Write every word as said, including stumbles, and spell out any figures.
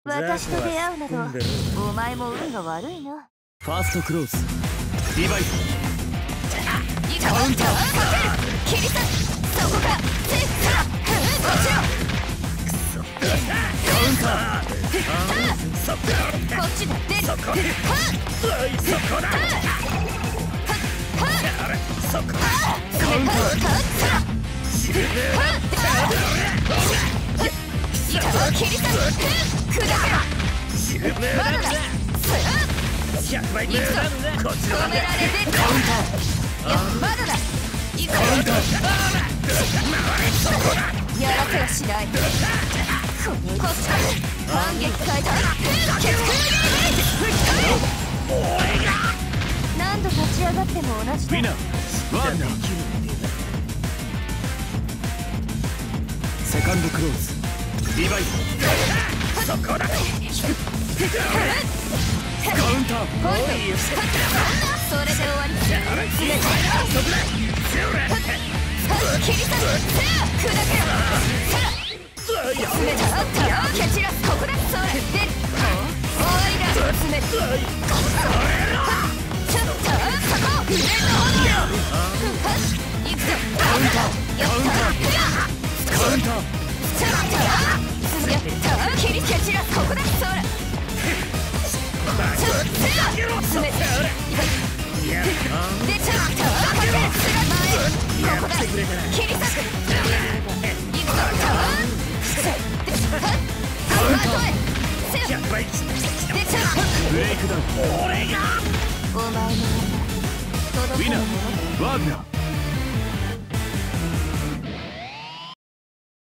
私と出会うなどお前も運が悪いな。 ファーストクローズリバイブカウンターかける切り裂くそこかセッターこっちよカウンターこっちだ出るそこそこだそこカウンター板を切り裂く砕けろまだだひゃくばいにこちらだ止められてカウンターいやまだだいくカウンターやらせはしないこっちだ反撃変えた決何度立ち上がっても同じだ。 ウィナーワーナーセカンドクローズリバイブそこだカウンター今度それで終わり冷たい切り裂く砕けろ冷たい蹴散らすここだそれ出る終わりだ冷たいちょっとそこ上の炎よいくぞカウンターカウンターカウンターちょっとやった切り蹴散らすここだそれちょっと冷たいでちょっとかける前ここだ切り裂くいくぞカウンターでちょっとブレイクダウンお前の名前届くものワーグナー